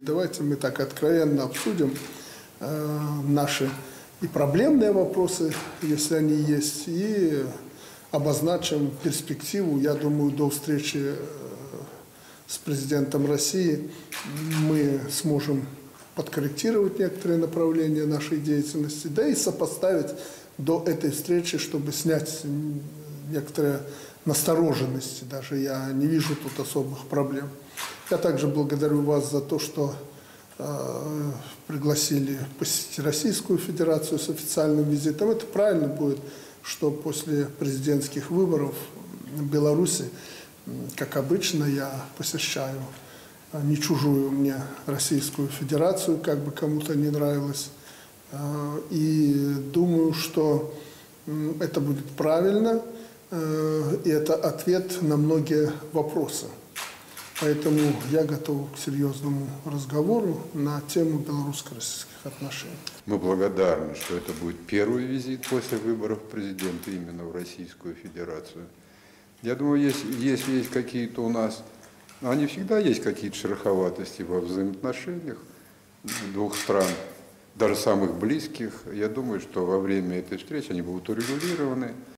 Давайте мы так откровенно обсудим наши и проблемные вопросы, если они есть, и обозначим перспективу. Я думаю, до встречи с президентом России мы сможем подкорректировать некоторые направления нашей деятельности, да и сопоставить до этой встречи, чтобы снять некоторые настороженности. Даже я не вижу тут особых проблем. Я также благодарю вас за то, что пригласили посетить Российскую Федерацию с официальным визитом. Это правильно будет, что после президентских выборов в Беларуси, как обычно, я посещаю не чужую мне Российскую Федерацию, как бы кому-то не нравилось. И думаю, что это будет правильно, и это ответ на многие вопросы. Поэтому я готов к серьезному разговору на тему белорусско-российских отношений. Мы благодарны, что это будет первый визит после выборов президента именно в Российскую Федерацию. Я думаю, если есть какие-то у нас, они всегда есть какие-то шероховатости во взаимоотношениях двух стран, даже самых близких. Я думаю, что во время этой встречи они будут урегулированы.